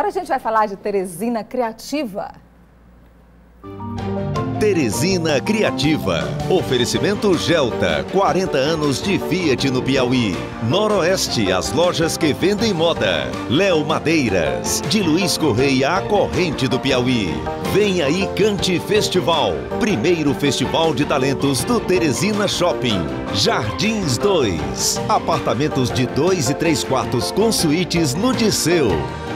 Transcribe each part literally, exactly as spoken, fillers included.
Agora a gente vai falar de Teresina Criativa. Teresina Criativa. Oferecimento Gelta, quarenta anos de Fiat no Piauí. Noroeste, as lojas que vendem moda. Léo Madeiras, de Luiz Correia, a corrente do Piauí. Vem aí Cante Festival, primeiro festival de talentos do Teresina Shopping. Jardins dois, apartamentos de dois e três quartos com suítes no Disseu.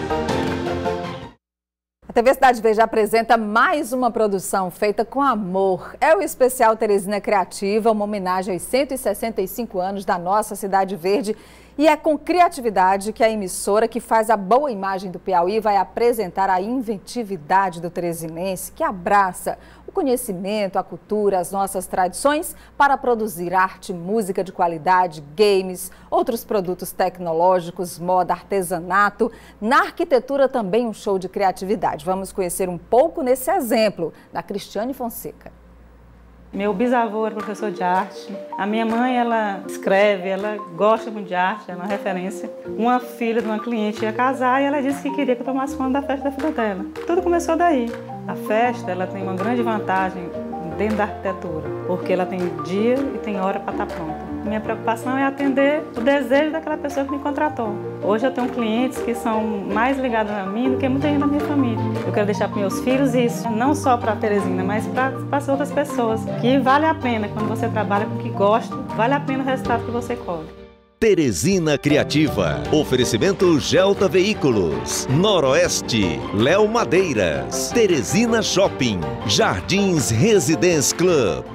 A T V Cidade Verde apresenta mais uma produção feita com amor. É o especial Teresina Criativa, uma homenagem aos cento e sessenta e cinco anos da nossa Cidade Verde. E é com criatividade que a emissora, que faz a boa imagem do Piauí, vai apresentar a inventividade do teresinense, que abraça o conhecimento, a cultura, as nossas tradições, para produzir arte, música de qualidade, games, outros produtos tecnológicos, moda, artesanato. Na arquitetura também um show de criatividade. Vamos conhecer um pouco nesse exemplo da Cristiane Fonseca. Meu bisavô era professor de arte. A minha mãe, ela escreve, ela gosta muito de arte, é uma referência. Uma filha de uma cliente ia casar e ela disse que queria que eu tomasse conta da festa da filha dela. Tudo começou daí. A festa, ela tem uma grande vantagem dentro da arquitetura, porque ela tem dia e tem hora para estar pronta. Minha preocupação é atender o desejo daquela pessoa que me contratou. Hoje eu tenho clientes que são mais ligados a mim do que muita gente da minha família. Eu quero deixar para meus filhos isso, não só para a Teresina, mas para as outras pessoas, que vale a pena quando você trabalha com o que gosta, vale a pena o resultado que você colhe. Teresina Criativa. Oferecimento Gelta Veículos. Noroeste, Léo Madeiras. Teresina Shopping. Jardins Residence Club.